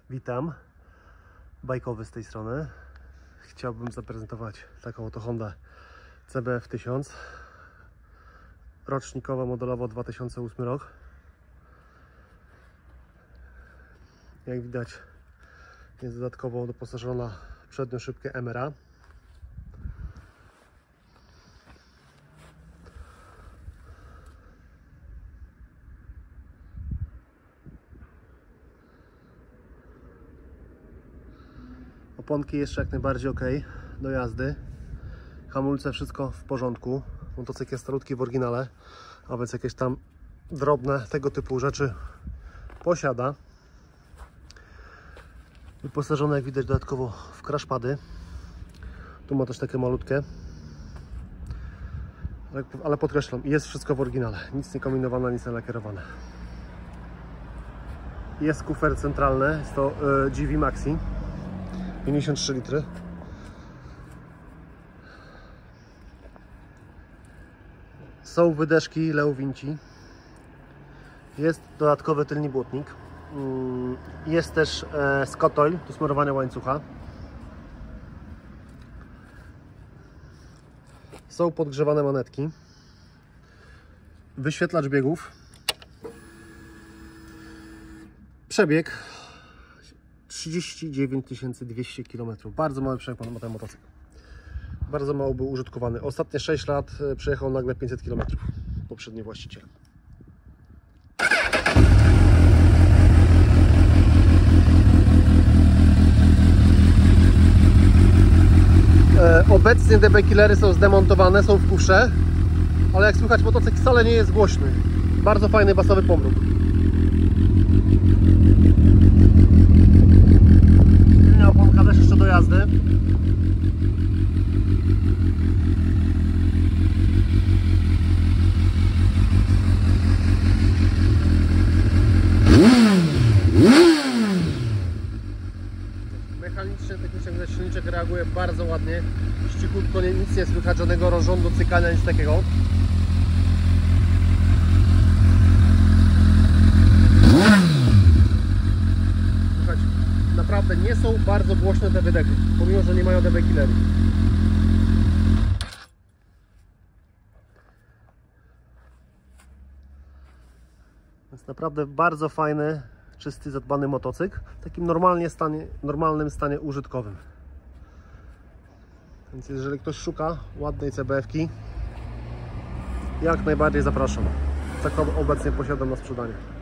Witam, bajkowy z tej strony. Chciałbym zaprezentować taką oto Hondę CBF 1000, rocznikowo, modelowo 2008 rok. Jak widać, jest dodatkowo doposażona w przednią szybkę MRA. Oponki jeszcze jak najbardziej ok do jazdy. Hamulce, wszystko w porządku. Motocykl jest starutki w oryginale, a więc jakieś tam drobne tego typu rzeczy posiada. Wyposażone, jak widać, dodatkowo w crashpady. Tu ma też takie malutkie. Ale podkreślam, jest wszystko w oryginale. Nic nie kombinowane, nic nie lakierowane. Jest kufer centralny, jest to GV Maxi. 53 litry. Są wydeszki Leo Vinci. Jest dodatkowy tylny błotnik. Jest też Scott Oil do smarowania łańcucha. Są podgrzewane manetki. Wyświetlacz biegów. Przebieg 39 200 km. Bardzo mały przebieg ma ten motocykl. Bardzo mało był użytkowany. Ostatnie 6 lat przejechał nagle 500 km. Poprzedni właściciel. Obecnie DB Killery są zdemontowane, są w kufrze, ale jak słychać, motocykl wcale nie jest głośny. Bardzo fajny basowy pomruk. Oponka też jeszcze do jazdy. Mechanicznie, technicznie silniczek reaguje bardzo ładnie. Ścichutko, nic nie słychać, żadnego rozrządu, cykania, nic takiego. Naprawdę nie są bardzo głośne te wydechy, pomimo że nie mają DB Killerów. Jest naprawdę bardzo fajny, czysty, zadbany motocykl w takim normalnym stanie użytkowym. Więc jeżeli ktoś szuka ładnej CBF-ki, jak najbardziej zapraszam. Taką obecnie posiadam na sprzedanie.